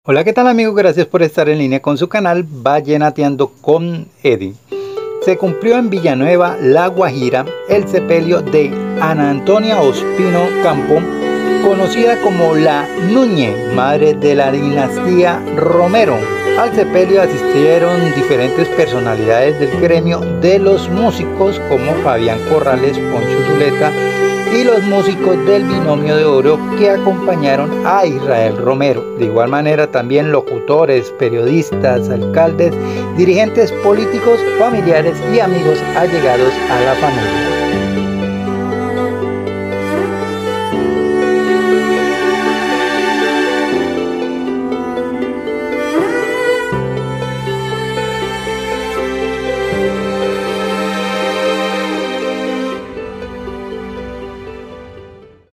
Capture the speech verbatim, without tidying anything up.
Hola, ¿qué tal amigos? Gracias por estar en línea con su canal Vallenateando con Eddie. Se cumplió en Villanueva, La Guajira, el sepelio de Ana Antonia Ospino Campo, conocida como la Nuñe, madre de la dinastía Romero. Al sepelio asistieron diferentes personalidades del gremio de los músicos como Fabián Corrales, Poncho Zuleta y los músicos del Binomio de Oro que acompañaron a Israel Romero. De igual manera también locutores, periodistas, alcaldes, dirigentes políticos, familiares y amigos allegados a la familia.